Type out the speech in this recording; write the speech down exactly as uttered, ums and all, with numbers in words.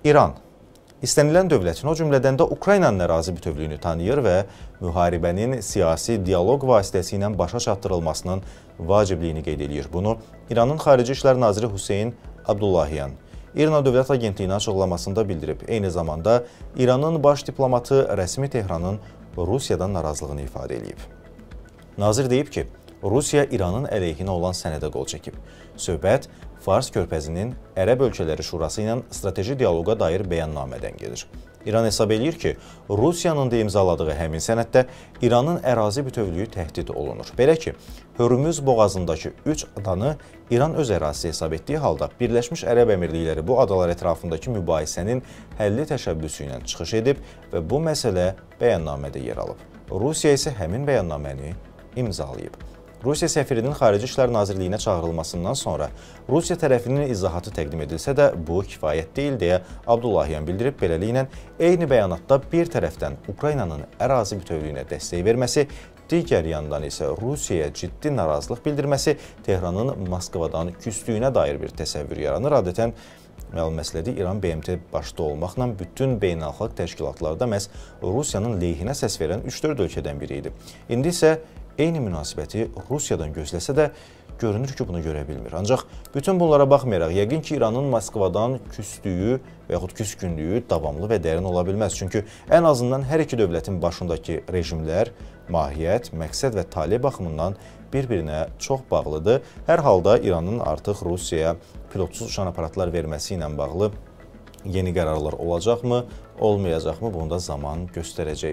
İran istənilən dövlətin, o cümlədən də Ukraynanın ərazi bütövlüyünü tanıyır və müharibənin siyasi dialoq vasitəsilə başa çatdırılmasının vacibliyini qeyd edir. Bunu İranın Xarici İşlər Naziri Hüseyn Abdullahiyan İRNA Dövlət Agentliyinə açıqlamasında bildirib. Eyni zamanda İranın baş diplomatı rəsmi Tehranın Rusiyadan narazılığını ifadə edib. Nazir deyib ki, Rusiya İranın əleyhinə olan sənədə qol çəkib. Söhbət Fars körfəzinin Ərəb ölkələri şurası ilə strateji dialoqa dair bəyannamədən gedir. İran hesab edir ki, Rusiyanın da imzaladığı həmin sənəddə İranın ərazi bütövlüyü təhdid olunur. Belə ki, Hörmüz boğazındakı üç adanı İran öz ərazisi hesab etdiyi halda Birləşmiş Ərəb Əmirlikləri bu adalar ətrafındakı mübahisənin həlli təşəbbüsü ilə çıxış edib və bu məsələ bəyannamədə yer alıb. Rusiya isə həmin bəyannaməni imzalayıb. Rusiya səfirinin Xarici İşlər Nazirliyinə çağırılmasından sonra Rusiya tərəfinin izahatı təqdim edilsə də bu kifayət deyil deyə Abdullahiyan bildirib. Beləliklə, eyni bəyanatda bir tərəfdən Ukraynanın ərazi bütövlüyünə dəstək verməsi, digər yandan isə Rusiyaya ciddi narazılıq bildirməsi Tehranın Moskvadan küsdüyünə dair bir təsəvvür yaranır. Adətən, məlum məsələdir, İran B M T başda olmaqla bütün beynəlxalq təşkilatlarda məhz Rusiyanın leyhinə səs verən üç dörd ölkədən biri idi. İndi isə eyni münasibəti Rusiyadan gözləsə də görünür ki, bunu görə bilmir. Ancaq bütün bunlara baxmayaraq, yəqin ki, İranın Moskvadan küsdüyü və yaxud küskünlüyü davamlı və dərin ola bilməz. Çünki ən azından hər iki dövlətin başındakı rejimlər, mahiyyət, məqsəd və tale baxımından bir-birinə çox bağlıdır. Hər halda İranın artıq Rusiyaya pilotsuz uçan aparatlar verməsi ilə bağlı yeni qərarlar olacaqmı, olmayacaqmı, bunu da zaman göstərəcək.